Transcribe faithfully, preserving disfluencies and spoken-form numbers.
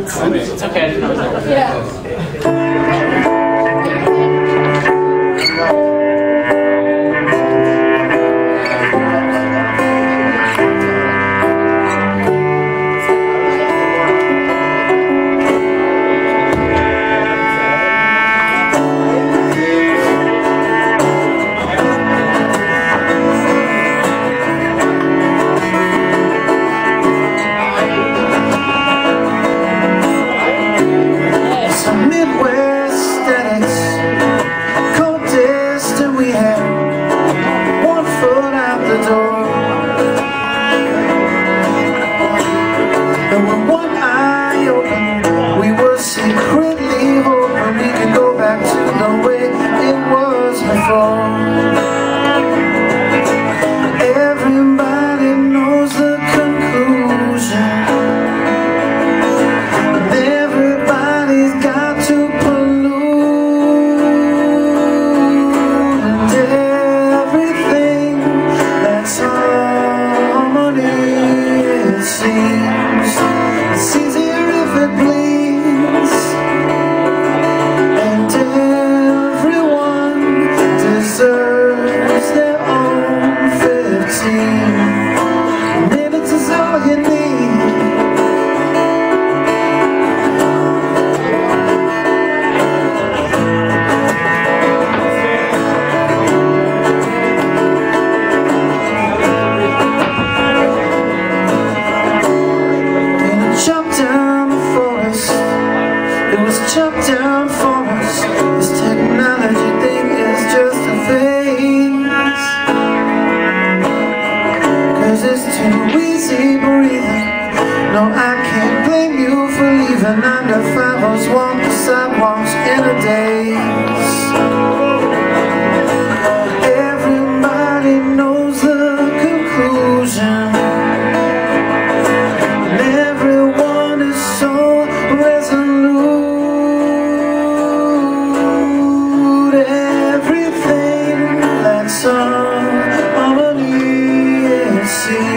It's okay, I didn't know it was over. Yeah. Chopped down for us. This technology thing is just a phase, 'cause it's too easy breathing. No, I can't blame you for leaving. Nine to five was walk the sidewalks in a daze. Everybody knows the conclusion, and everyone is so resolute. Some harmony, it seems.